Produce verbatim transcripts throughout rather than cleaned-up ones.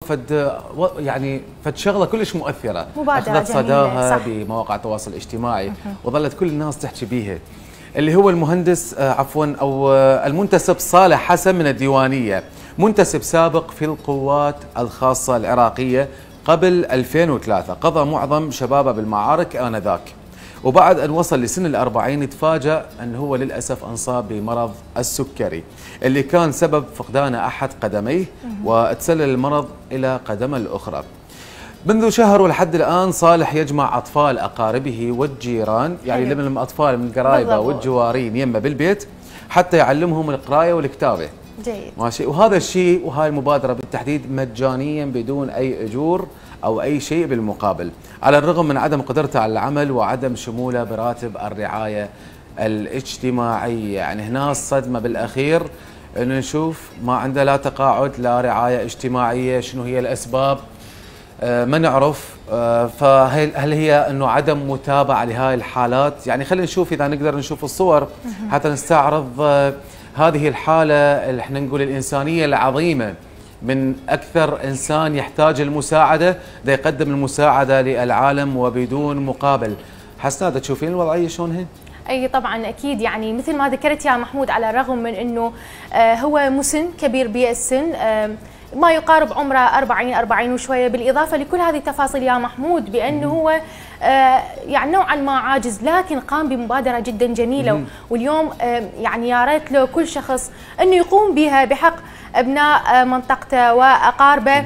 فد يعني فد شغله كلش مؤثره، مبادرة اخذت صداها صح. بمواقع التواصل الاجتماعي وظلت كل الناس تحكي بيها، اللي هو المهندس عفوا او المنتسب صالح حسن من الديوانيه، منتسب سابق في القوات الخاصه العراقيه قبل ألفين وثلاثة، قضى معظم شبابه بالمعارك آنذاك، وبعد أن وصل لسن الأربعين تفاجأ أن هو للأسف انصاب بمرض السكري اللي كان سبب فقدان أحد قدميه، وتسلل المرض إلى قدمه الأخرى. منذ شهر ولحد الآن صالح يجمع أطفال أقاربه والجيران، يعني لمن أطفال من قرايبه والجوارين يمه بالبيت حتى يعلمهم القراية والكتابة. جيد. ماشي، وهذا الشيء وهاي المبادرة بالتحديد مجانيا بدون أي أجور أو أي شيء بالمقابل، على الرغم من عدم قدرته على العمل وعدم شموله براتب الرعاية الاجتماعية. يعني هنا الصدمة بالأخير أنه نشوف ما عنده لا تقاعد لا رعاية اجتماعية. شنو هي الأسباب؟ آه ما نعرف. آه فهل هل هي أنه عدم متابعة لهاي الحالات؟ يعني خلينا نشوف إذا نقدر نشوف الصور حتى نستعرض آه هذه الحالة اللي احنا نقول الإنسانية العظيمة من أكثر إنسان يحتاج المساعدة دا يقدم المساعدة للعالم وبدون مقابل. حسناء تشوفين الوضعية شلون هي؟ اي طبعا اكيد، يعني مثل ما ذكرت يا محمود، على الرغم من انه آه هو مسن كبير بالسن، آه ما يقارب عمره أربعين أربعين وشويه، بالاضافه لكل هذه التفاصيل يا محمود بانه هو آه يعني نوعا ما عاجز، لكن قام بمبادره جدا جميله، واليوم آه يعني يا ريت له كل شخص انه يقوم بها بحق ابناء منطقته واقاربه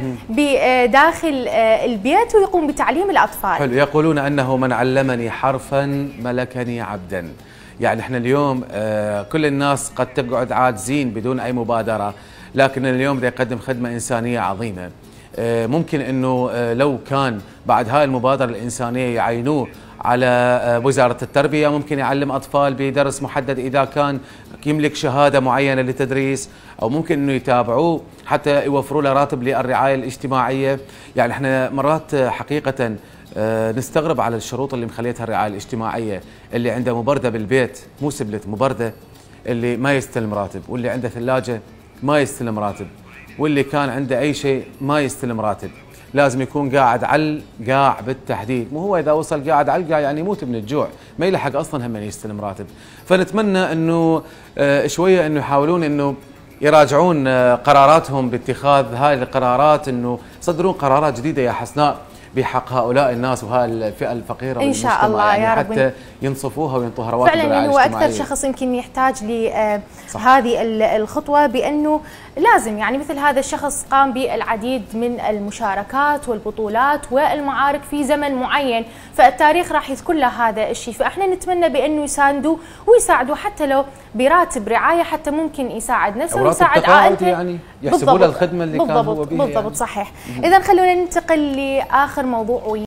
بداخل البيت، ويقوم بتعليم الاطفال. حلو. يقولون انه من علمني حرفا ملكني عبدا. يعني احنا اليوم آه كل الناس قد تقعد عاجزين بدون اي مبادره، لكن اليوم دا يقدم خدمه انسانيه عظيمه. آه ممكن انه آه لو كان بعد هاي المبادره الانسانيه يعينوه على وزارة التربية، ممكن يعلم أطفال بدرس محدد إذا كان يملك شهادة معينة للتدريس، أو ممكن أنه يتابعوه حتى يوفروا له راتب للرعاية الاجتماعية. يعني احنا مرات حقيقة نستغرب على الشروط اللي مخليتها الرعاية الاجتماعية، اللي عنده مبردة بالبيت مو سبلت مبردة، اللي ما يستلم راتب، واللي عنده ثلاجة ما يستلم راتب، واللي كان عنده أي شيء ما يستلم راتب. لازم يكون قاعد على القاع بالتحديد، مو هو اذا وصل قاعد على القاع يعني يموت من الجوع، ما يلحق اصلا هم يستلم راتب. فنتمنى انه شويه انه يحاولون انه يراجعون قراراتهم باتخاذ هاي القرارات، انه يصدرون قرارات جديده يا حسناء بحق هؤلاء الناس وهاي الفئه الفقيره ان شاء الله يعني يا رب، حتى ينصفوها وينطوها رواتب فعلا هو اكثر شخص يمكن يحتاج لهذه الخطوه، بانه لازم يعني مثل هذا الشخص قام بالعديد من المشاركات والبطولات والمعارك في زمن معين، فالتاريخ راح يذكر له هذا الشيء، فاحنا نتمنى بانه يساندوه ويساعدوه حتى لو براتب رعايه، حتى ممكن يساعد نفسه ويساعد عائلته، يعني يحسبوا له الخدمه اللي بالضبط كان هو بيها. بالضبط يعني. صحيح. اذا خلونا ننتقل لاخر موضوع